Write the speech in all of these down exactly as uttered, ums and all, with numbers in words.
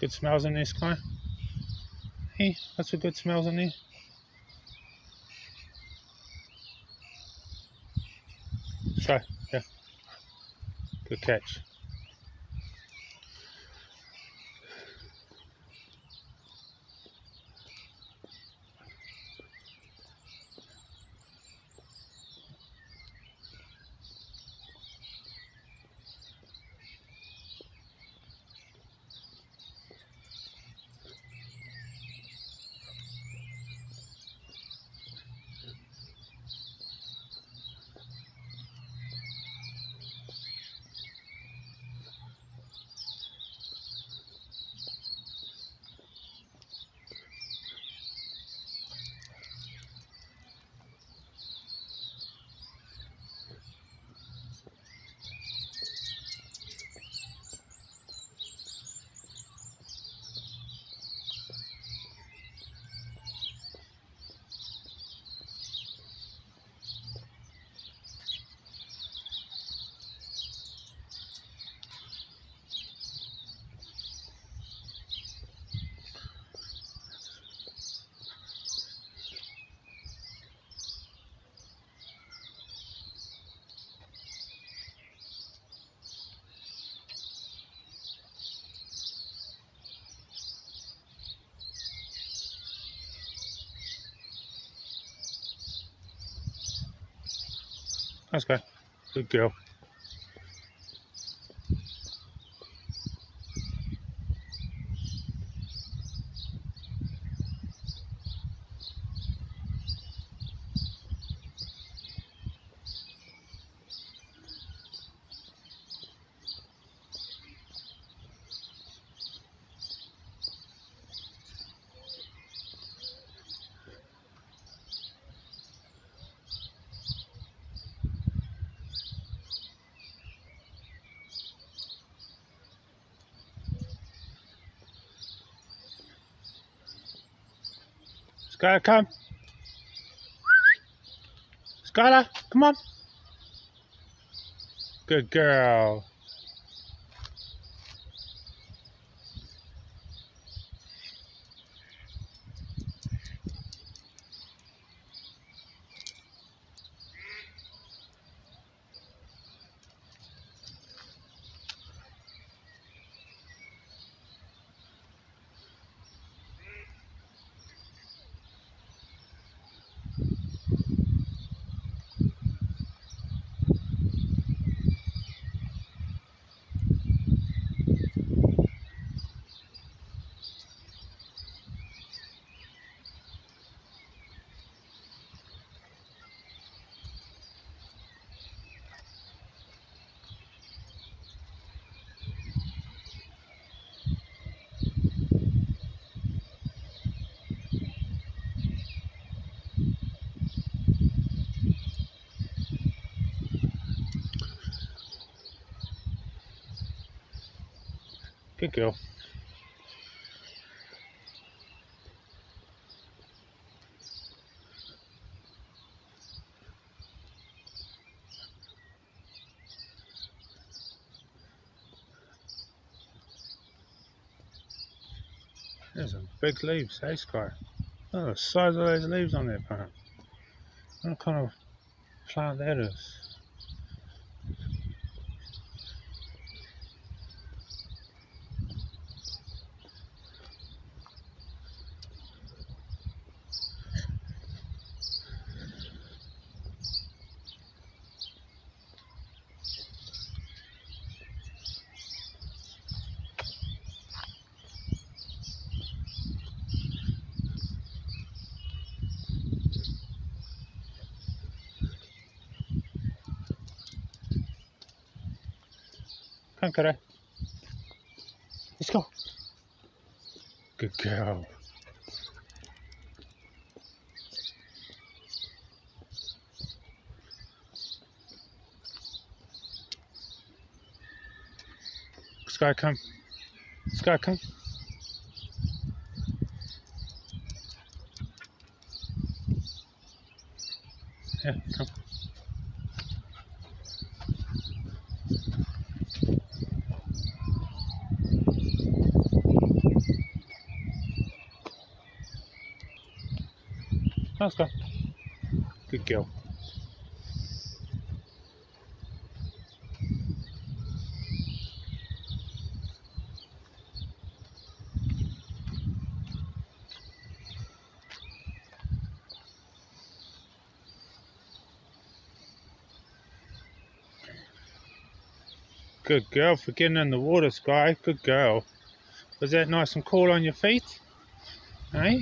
good smells in this guy? Hey, what's some good smells in there? Try, yeah. Good catch. Let's go. Good girl. Skylar, come. Skylar, come on. Good girl. Good girl. There's some big leaves, hey Sky? Oh, the size of those leaves on there, plant. What kind of plant that is? Come, Kara. Let's go. Good girl. Sky, come. Sky, come. Yeah, come. Let's go. Good girl. Good girl for getting in the water, Sky. Good girl. Was that nice and cool on your feet? Eh?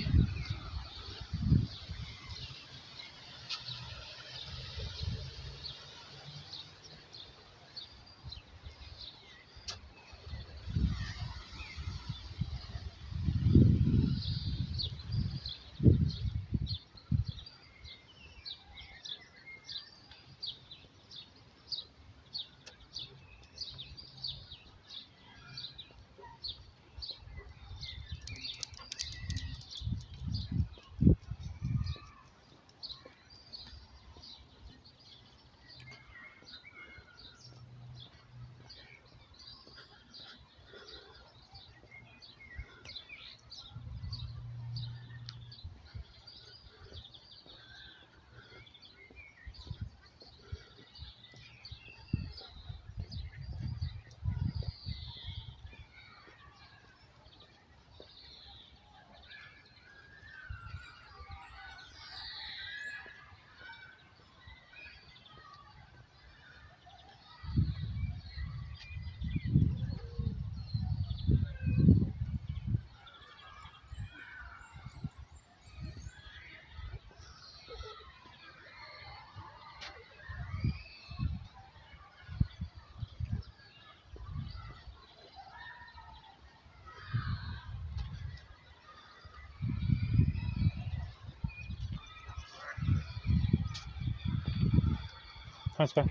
Let's go.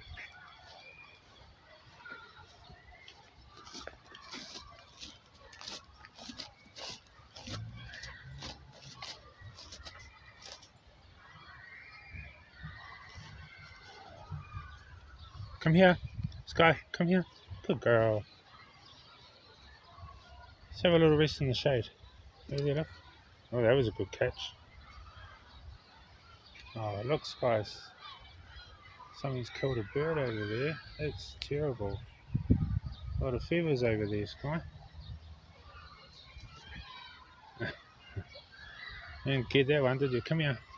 Come here. Sky, come here. Good girl. Let's have a little rest in the shade. There you go. Oh, that was a good catch. Oh, look, guys. Something's killed a bird over there. That's terrible. A lot of feathers over there, Sky. Didn't get that one, did you? Come here.